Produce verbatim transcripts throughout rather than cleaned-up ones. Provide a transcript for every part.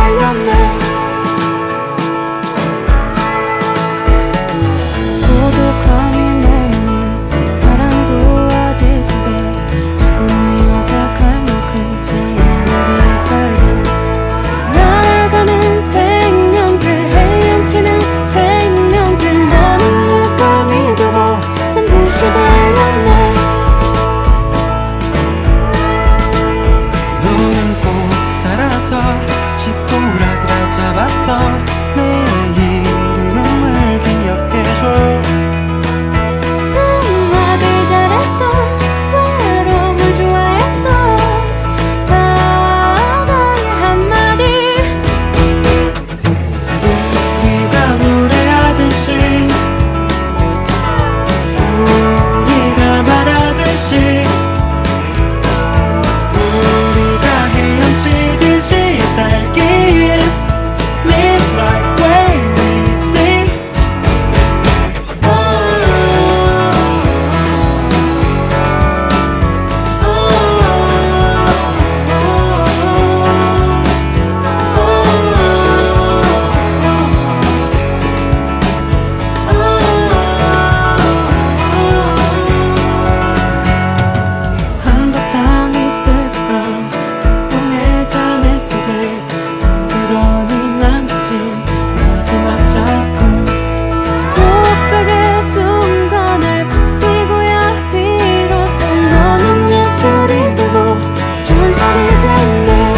되었네. 고독함이 머무는 바람도 아질 속에 죽음이 어색할 만큼 찬란한 빛깔들 날아가는 생명들 헤엄치는 생명들 너는 물감이 되고 난 붓이 되었네. 너는 꼭 살아서 지푸라기를 잡았어. 내 이름을 기억해줘. 음악을 잘했던 외로움을 좋아했던 바다의 한마디 우리가 노래하듯이 우리가 말하듯이 우리가 헤엄치듯이 살길 Live like way we sing. 한바탕 입술감 뽕의 잔해 속에 덩그러니 남겨진 마지막 작품. 독백의 순간을 버티고야 비로소 너는 예술이 되고 전설이 됐네.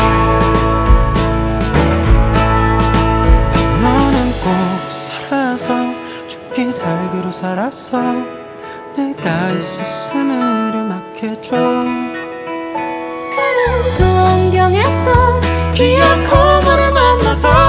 너는 꼭 살아서 죽기 살기로 살았어. 내가 있었음을 음악해줘. 그는 동경했던 기억 코너를 만나서